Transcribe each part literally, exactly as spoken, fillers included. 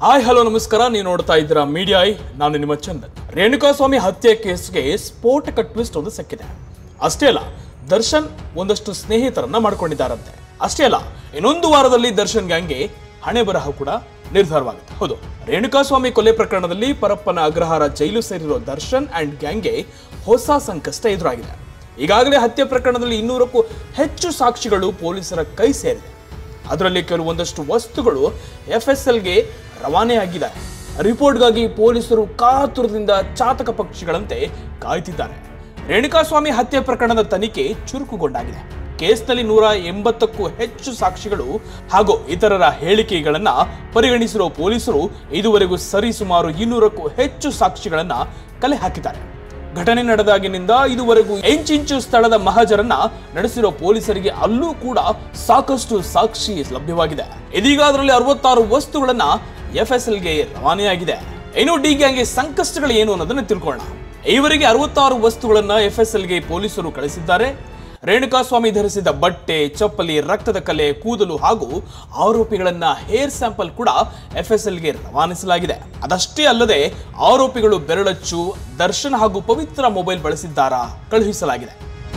Hi hello ನಮಸ್ಕಾರ, ನೀವು ನೋಡ್ತಾ ಇದ್ದೀರಾ ಮೀಡಿಯಾ ಐ. ನಾನು ನಿಮ್ಮ ಚಂದನ್. ರೇಣುಕಾಸ್ವಾಮಿ ಹತ್ಯೆ ಕೇಸ್ಗೆ ಸ್ಫೋಟಕ ಟ್ವಿಸ್ಟ್ ಒಂದು ಸಿಕ್ಕಿದೆ. ಅಷ್ಟೇ ಅಲ್ಲ, ದರ್ಶನ್ ಒಂದಷ್ಟು ಸ್ನೇಹಿತರನ್ನ ಮಾಡ್ಕೊಂಡಿದ್ದಾರಂತೆ. ಅಷ್ಟೇ ಅಲ್ಲ, ಇನ್ನೊಂದು ವಾರದಲ್ಲಿ ದರ್ಶನ್ ಗ್ಯಾಂಗ್ಗೆ ಹಣೆ ಬರಹ ಕೂಡ ನಿರ್ಧಾರವಾಗುತ್ತೆ. ಹೌದು, ರೇಣುಕಾಸ್ವಾಮಿ ಕೊಲೆ ಪ್ರಕರಣದಲ್ಲಿ ಪರಪ್ಪನ ಅಗ್ರಹಾರ ಜೈಲು ಸೇರಿರೋ ದರ್ಶನ್ ಅಂಡ್ ಗ್ಯಾಂಗ್ಗೆ ಹೊಸ ಸಂಕಷ್ಟ ಎದುರಾಗಿದೆ. ಈಗಾಗಲೇ ಹತ್ಯೆ ಪ್ರಕರಣದಲ್ಲಿ ಇನ್ನೂರಕ್ಕೂ ಹೆಚ್ಚು ಸಾಕ್ಷಿಗಳು ಪೊಲೀಸರ ಕೈ ಸೇರಿದೆ. ಅದರಲ್ಲಿ ಕೆಲವೊಂದಷ್ಟು ವಸ್ತುಗಳು ಎಫ್ ಎಸ್ ಎಲ್ಗೆ ರವಾನೆಯಾಗಿದ್ದಾರೆ. ರಿಪೋರ್ಟ್ಗಾಗಿ ಪೊಲೀಸರು ಕಾತುರದಿಂದ ಚಾತಕ ಪಕ್ಷಿಗಳಂತೆ ಕಾಯ್ತಿದ್ದಾರೆ. ರೇಣುಕಾಸ್ವಾಮಿ ಹತ್ಯೆ ಪ್ರಕರಣದ ತನಿಖೆ ಚುರುಕುಗೊಂಡಾಗಿದೆ. ಕೇಸ್ನಲ್ಲಿ ನೂರ ಎಂಬತ್ತಕ್ಕೂ ಹೆಚ್ಚು ಸಾಕ್ಷಿಗಳು ಹಾಗೂ ಇತರರ ಹೇಳಿಕೆಗಳನ್ನ ಪರಿಗಣಿಸಿರುವ ಪೊಲೀಸರು ಇದುವರೆಗೂ ಸರಿಸುಮಾರು ಇನ್ನೂರಕ್ಕೂ ಹೆಚ್ಚು ಸಾಕ್ಷಿಗಳನ್ನ ಕಲೆ ಹಾಕಿದ್ದಾರೆ. ಘಟನೆ ನಡೆದಾಗಿನಿಂದ ಇದುವರೆಗೂ ಇಂಚಿಂಚು ಸ್ಥಳದ ಮಹಜರನ್ನ ನಡೆಸಿರೋ ಪೊಲೀಸರಿಗೆ ಅಲ್ಲೂ ಕೂಡ ಸಾಕಷ್ಟು ಸಾಕ್ಷಿ ಲಭ್ಯವಾಗಿದೆ. ಇದೀಗ ಅದರಲ್ಲಿ ಅರವತ್ತಾರು ವಸ್ತುಗಳನ್ನ ಎಫ್ ಎಸ್ ಎಲ್ಗೆ ರವಾನೆಯಾಗಿದೆ. ಇನ್ನು ಡಿ ಗ್ಯಾಂಗ್ಗೆ ಸಂಕಷ್ಟಗಳು ಏನು ಅನ್ನೋದನ್ನ ತಿಳ್ಕೊಳ್ಳೋಣ. ಈವರೆಗೆ ಅರವತ್ತಾರು ವಸ್ತುಗಳನ್ನ ಎಫ್ ಎಸ್ ಎಲ್ಗೆ ಪೊಲೀಸರು ಕಳಿಸಿದ್ದಾರೆ. ರೇಣುಕಾಸ್ವಾಮಿ ಧರಿಸಿದ ಬಟ್ಟೆ, ಚಪ್ಪಲಿ, ರಕ್ತದ ಕಲೆ, ಕೂದಲು ಹಾಗೂ ಆರೋಪಿಗಳನ್ನ ಹೇರ್ ಸ್ಯಾಂಪಲ್ ಕೂಡ ಎಫ್ ಎಸ್ ಎಲ್ಗೆ ರವಾನಿಸಲಾಗಿದೆ. ಅದಷ್ಟೇ ಅಲ್ಲದೆ ಆರೋಪಿಗಳು ಬೆರಳಚ್ಚು, ದರ್ಶನ್ ಹಾಗೂ ಪವಿತ್ರ ಮೊಬೈಲ್ ಬಳಸಿದ್ದಾರಾ ಕಳುಹಿಸಲಾಗಿದೆ.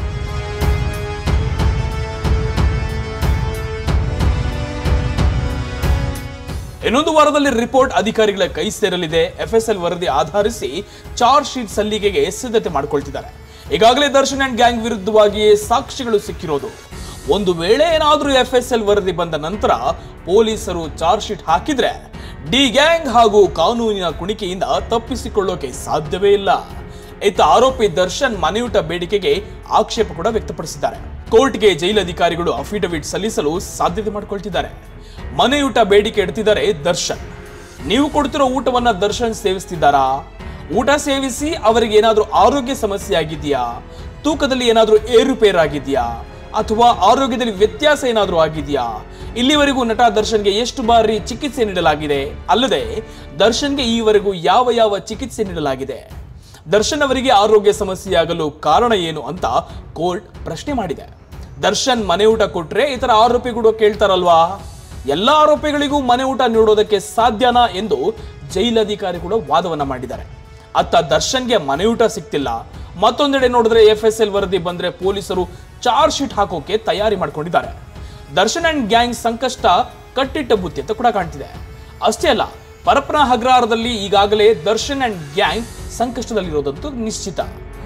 ಇನ್ನೊಂದು ವಾರದಲ್ಲಿ ರಿಪೋರ್ಟ್ ಅಧಿಕಾರಿಗಳ ಕೈ ಸೇರಲಿದೆ. ಎಫ್ ಎಸ್ ಎಲ್ ವರದಿ ಆಧರಿಸಿ ಚಾರ್ಜ್ ಶೀಟ್ ಸಲ್ಲಿಕೆಗೆ ಸಿದ್ಧತೆ ಮಾಡಿಕೊಳ್ತಿದ್ದಾರೆ. ಈಗಾಗಲೇ ದರ್ಶನ್ ಅಂಡ್ ಗ್ಯಾಂಗ್ ವಿರುದ್ಧವಾಗಿಯೇ ಸಾಕ್ಷಿಗಳು ಸಿಕ್ಕಿರೋದು. ಒಂದು ವೇಳೆ ಏನಾದರೂ ಎಫ್ ಎಸ್ ಎಲ್ ವರದಿ ಬಂದ ನಂತರ ಪೊಲೀಸರು ಚಾರ್ಜ್ ಶೀಟ್ ಹಾಕಿದ್ರೆ ಡಿ ಗ್ಯಾಂಗ್ ಹಾಗೂ ಕಾನೂನಿನ ಕುಣಿಕೆಯಿಂದ ತಪ್ಪಿಸಿಕೊಳ್ಳೋಕೆ ಸಾಧ್ಯವೇ ಇಲ್ಲ. ಇತ್ತ ಆರೋಪಿ ದರ್ಶನ್ ಮನೆಯೂಟ ಬೇಡಿಕೆಗೆ ಆಕ್ಷೇಪ ಕೂಡ ವ್ಯಕ್ತಪಡಿಸಿದ್ದಾರೆ. ಕೋರ್ಟ್ಗೆ ಜೈಲು ಅಧಿಕಾರಿಗಳು ಅಫಿಡವಿಟ್ ಸಲ್ಲಿಸಲು ಸಾಧ್ಯತೆ ಮಾಡಿಕೊಳ್ತಿದ್ದಾರೆ. ಮನೆಯೂಟ ಬೇಡಿಕೆ ಇಡ್ತಿದ್ದಾರೆ ದರ್ಶನ್. ನೀವು ಕೊಡ್ತಿರೋ ಊಟವನ್ನ ದರ್ಶನ್ ಸೇವಿಸ್ತಿದ್ದಾರಾ? ಊಟ ಸೇವಿಸಿ ಅವರಿಗೆ ಏನಾದ್ರೂ ಆರೋಗ್ಯ ಸಮಸ್ಯೆ ಆಗಿದೆಯಾ? ತೂಕದಲ್ಲಿ ಏನಾದ್ರೂ ಏರುಪೇರಾಗಿದೆಯಾ? ಅಥವಾ ಆರೋಗ್ಯದಲ್ಲಿ ವ್ಯತ್ಯಾಸ ಏನಾದ್ರೂ ಆಗಿದೆಯಾ? ಇಲ್ಲಿವರೆಗೂ ನಟ ದರ್ಶನ್ಗೆ ಎಷ್ಟು ಬಾರಿ ಚಿಕಿತ್ಸೆ ನೀಡಲಾಗಿದೆ? ಅಲ್ಲದೆ ದರ್ಶನ್ಗೆ ಈವರೆಗೂ ಯಾವ ಯಾವ ಚಿಕಿತ್ಸೆ ನೀಡಲಾಗಿದೆ? ದರ್ಶನ್ ಅವರಿಗೆ ಆರೋಗ್ಯ ಸಮಸ್ಯೆಯಾಗಲು ಕಾರಣ ಏನು ಅಂತ ಕೋರ್ಟ್ ಪ್ರಶ್ನೆ ಮಾಡಿದೆ. ದರ್ಶನ್ ಮನೆ ಊಟ ಕೊಟ್ರೆ ಇತರ ಆರೋಪಿಗಳು ಕೇಳ್ತಾರಲ್ವಾ, ಎಲ್ಲ ಆರೋಪಿಗಳಿಗೂ ಮನೆ ಊಟ ನೀಡೋದಕ್ಕೆ ಸಾಧ್ಯನಾ ಎಂದು ಜೈಲಧಿಕಾರಿ ಕೂಡ ವಾದವನ್ನ ಮಾಡಿದ್ದಾರೆ. ಅತ್ತ ದರ್ಶನ್ಗೆ ಮನೆಯೂಟ ಸಿಕ್ತಿಲ್ಲ. ಮತ್ತೊಂದೆಡೆ ನೋಡಿದ್ರೆ ಎಫ್ ಎಸ್ ಎಲ್ ವರದಿ ಬಂದ್ರೆ ಪೊಲೀಸರು ಚಾರ್ಜ್ ಶೀಟ್ ಹಾಕೋಕೆ ತಯಾರಿ ಮಾಡ್ಕೊಂಡಿದ್ದಾರೆ. ದರ್ಶನ್ ಅಂಡ್ ಗ್ಯಾಂಗ್ ಸಂಕಷ್ಟ ಕಟ್ಟಿಟ್ಟ ಬುತ್ತಿ ಅಂತ ಕೂಡ ಕಾಣ್ತಿದೆ. ಅಷ್ಟೇ ಅಲ್ಲ, ಪರಪ್ಪನ ಅಗ್ರಹಾರದಲ್ಲಿ ಈಗಾಗಲೇ ದರ್ಶನ್ ಅಂಡ್ ಗ್ಯಾಂಗ್ ಸಂಕಷ್ಟದಲ್ಲಿರೋದಂತೂ ನಿಶ್ಚಿತ.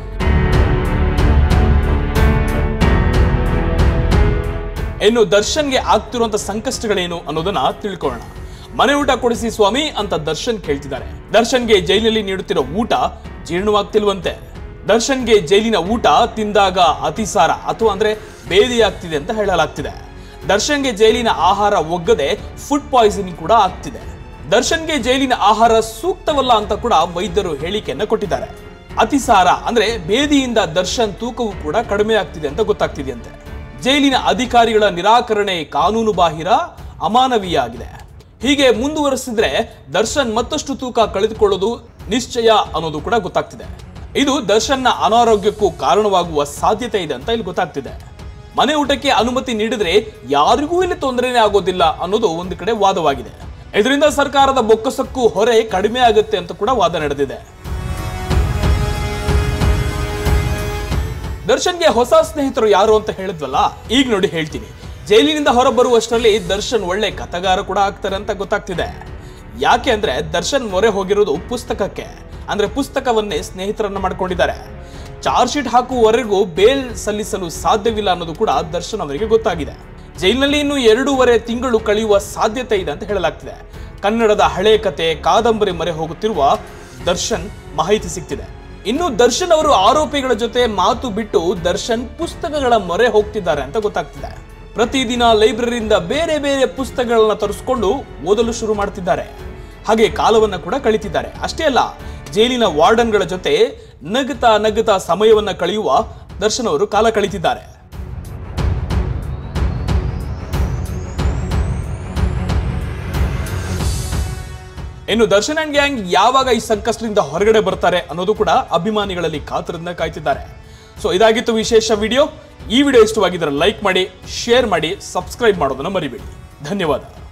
ಇನ್ನು ದರ್ಶನ್ಗೆ ಆಗ್ತಿರುವಂತ ಸಂಕಷ್ಟಗಳೇನು ಅನ್ನೋದನ್ನ ತಿಳ್ಕೊಳ್ಳೋಣ. ಮನೆ ಊಟ ಕೊಡಿಸಿ ಸ್ವಾಮಿ ಅಂತ ದರ್ಶನ್ ಕೇಳ್ತಿದ್ದಾರೆ. ದರ್ಶನ್ಗೆ ಜೈಲಿನಲ್ಲಿ ನೀಡುತ್ತಿರೋ ಊಟ ಜೀರ್ಣವಾಗ್ತಿಲ್ವಂತೆ. ದರ್ಶನ್ಗೆ ಜೈಲಿನ ಊಟ ತಿಂದಾಗ ಅತಿಸಾರ ಅಥವಾ ಅಂದ್ರೆ ಬೇದಿಯಾಗ್ತಿದೆ ಅಂತ ಹೇಳಲಾಗ್ತಿದೆ. ದರ್ಶನ್ಗೆ ಜೈಲಿನ ಆಹಾರ ಒಗ್ಗದೆ ಫುಡ್ ಪಾಯ್ಸನಿಂಗ್ ಕೂಡ ಆಗ್ತಿದೆ. ದರ್ಶನ್ಗೆ ಜೈಲಿನ ಆಹಾರ ಸೂಕ್ತವಲ್ಲ ಅಂತ ಕೂಡ ವೈದ್ಯರು ಹೇಳಿಕೆಯನ್ನ ಕೊಟ್ಟಿದ್ದಾರೆ. ಅತಿಸಾರ ಅಂದ್ರೆ ಬೇದಿಯಿಂದ ದರ್ಶನ್ ತೂಕವು ಕೂಡ ಕಡಿಮೆ ಆಗ್ತಿದೆ ಅಂತ ಗೊತ್ತಾಗ್ತಿದೆಯಂತೆ. ಜೈಲಿನ ಅಧಿಕಾರಿಗಳ ನಿರಾಕರಣೆ ಕಾನೂನು ಬಾಹಿರ, ಅಮಾನವೀಯ ಆಗಿದೆ. ಹೀಗೆ ಮುಂದುವರೆಸಿದ್ರೆ ದರ್ಶನ್ ಮತ್ತಷ್ಟು ತೂಕ ಕಳೆದುಕೊಳ್ಳೋದು ನಿಶ್ಚಯ ಅನ್ನೋದು ಕೂಡ ಗೊತ್ತಾಗ್ತಿದೆ. ಇದು ದರ್ಶನ್ನ ಅನಾರೋಗ್ಯಕ್ಕೂ ಕಾರಣವಾಗುವ ಸಾಧ್ಯತೆ ಇದೆ ಅಂತ ಇಲ್ಲಿ ಗೊತ್ತಾಗ್ತಿದೆ. ಮನೆ ಊಟಕ್ಕೆ ಅನುಮತಿ ನೀಡಿದ್ರೆ ಯಾರಿಗೂ ಇಲ್ಲಿ ತೊಂದರೆನೇ ಆಗೋದಿಲ್ಲ ಅನ್ನೋದು ಒಂದು ಕಡೆ ವಾದವಾಗಿದೆ. ಇದರಿಂದ ಸರ್ಕಾರದ ಬೊಕ್ಕಸಕ್ಕೂ ಹೊರೆ ಕಡಿಮೆ ಆಗುತ್ತೆ ಅಂತ ಕೂಡ ವಾದ ನಡೆದಿದೆ. ದರ್ಶನ್ಗೆ ಹೊಸ ಸ್ನೇಹಿತರು ಯಾರು ಅಂತ ಹೇಳಿದ್ವಲ್ಲ, ಈಗ ನೋಡಿ ಹೇಳ್ತೀನಿ. ಜೈಲಿನಿಂದ ಹೊರಬರುವಷ್ಟರಲ್ಲಿ ದರ್ಶನ್ ಒಳ್ಳೆ ಕಥೆಗಾರ ಕೂಡ ಆಗ್ತಾರೆ ಅಂತ ಗೊತ್ತಾಗ್ತಿದೆ. ಯಾಕೆ ಅಂದ್ರೆ ದರ್ಶನ್ ಮೊರೆ ಹೋಗಿರೋದು ಪುಸ್ತಕಕ್ಕೆ, ಅಂದ್ರೆ ಪುಸ್ತಕವನ್ನೇ ಸ್ನೇಹಿತರನ್ನ ಮಾಡ್ಕೊಂಡಿದ್ದಾರೆ. ಚಾರ್ಜ್ ಶೀಟ್ ಹಾಕುವವರೆಗೂ ಬೇಲ್ ಸಲ್ಲಿಸಲು ಸಾಧ್ಯವಿಲ್ಲ ಅನ್ನೋದು ಕೂಡ ದರ್ಶನ್ ಅವರಿಗೆ ಗೊತ್ತಾಗಿದೆ. ಜೈಲಿನಲ್ಲಿ ಇನ್ನು ಎರಡೂವರೆ ತಿಂಗಳು ಕಳೆಯುವ ಸಾಧ್ಯತೆ ಇದೆ ಅಂತ ಹೇಳಲಾಗ್ತಿದೆ. ಕನ್ನಡದ ಹಳೆ ಕತೆ, ಕಾದಂಬರಿ ಮೊರೆ ಹೋಗುತ್ತಿರುವ ದರ್ಶನ್ ಮಾಹಿತಿ ಸಿಗ್ತಿದೆ. ಇನ್ನು ದರ್ಶನ್ ಅವರು ಆರೋಪಿಗಳ ಜೊತೆ ಮಾತು ಬಿಟ್ಟು ದರ್ಶನ್ ಪುಸ್ತಕಗಳ ಮೊರೆ ಹೋಗ್ತಿದ್ದಾರೆ ಅಂತ ಗೊತ್ತಾಗ್ತಿದೆ. ಪ್ರತಿದಿನ ಲೈಬ್ರರಿಯಿಂದ ಬೇರೆ ಬೇರೆ ಪುಸ್ತಕಗಳನ್ನ ತರಿಸ್ಕೊಂಡು ಓದಲು ಶುರು ಮಾಡ್ತಿದ್ದಾರೆ. ಹಾಗೆ ಕಾಲವನ್ನ ಕೂಡ ಕಳೀತಿದ್ದಾರೆ. ಅಷ್ಟೇ ಅಲ್ಲ, ಜೈಲಿನ ವಾರ್ಡನ್ಗಳ ಜೊತೆ ನಗುತ್ತಾ ನಗುತ್ತಾ ಸಮಯವನ್ನ ಕಳೆಯುವ ದರ್ಶನ್ ಅವರು ಕಾಲ ಕಳೀತಿದ್ದಾರೆ. ಇನ್ನು ದರ್ಶನ್ ಅಂಡ್ ಗ್ಯಾಂಗ್ ಯಾವಾಗ ಈ ಸಂಕಷ್ಟದಿಂದ ಹೊರಗಡೆ ಬರ್ತಾರೆ ಅನ್ನೋದು ಕೂಡ ಅಭಿಮಾನಿಗಳಲ್ಲಿ ಕಾತರದಿಂದ ಕಾಯ್ತಿದ್ದಾರೆ. ಸೊ ಇದಾಗಿತ್ತು ವಿಶೇಷ ವಿಡಿಯೋ. ಈ ವಿಡಿಯೋ ಇಷ್ಟವಾಗಿದ್ದರೆ ಲೈಕ್ ಮಾಡಿ, ಶೇರ್ ಮಾಡಿ, ಸಬ್ಸ್ಕ್ರೈಬ್ ಮಾಡೋದನ್ನ ಮರಿಬೇಡಿ. ಧನ್ಯವಾದ.